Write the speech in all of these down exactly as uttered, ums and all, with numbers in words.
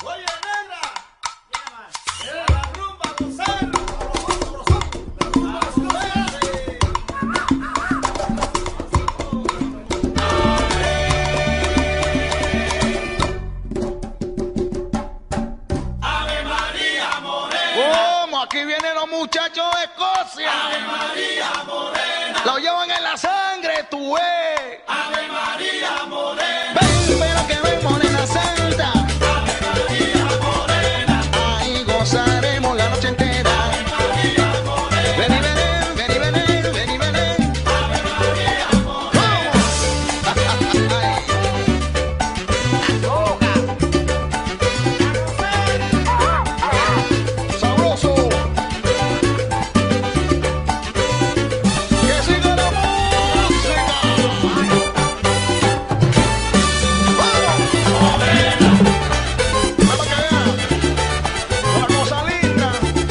Oye, negra, era la rumba gozar, sabrosón, sabrosón, la rumba gozar. Ave María Morena. ¿Cómo? Aquí vienen los muchachos de Escocia. Ave María Morena. Lo llevan en la sangre, tú ves. Ave María Morena. Ven, pero que ven, morena santa. Ave María Morena. Ahí gozaremos la noche entera. Ave María Morena. Ven y ven, ven y ven, ven y ven. Ave María Morena. Sabroso. Que siga la música. Vamos. Ven para que vean. La cosa linda.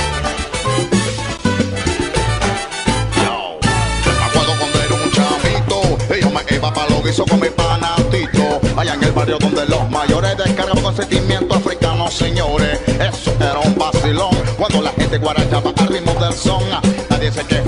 Yo, me acuerdo cuando era un chavito y yo me iba pa' lo guiso con mi panatito. Allá en el barrio donde los mayores descargaban con sentimiento africano, señores. Eso era un vacilón cuando la gente guarachaba al ritmo del son. Nadie se quejaba.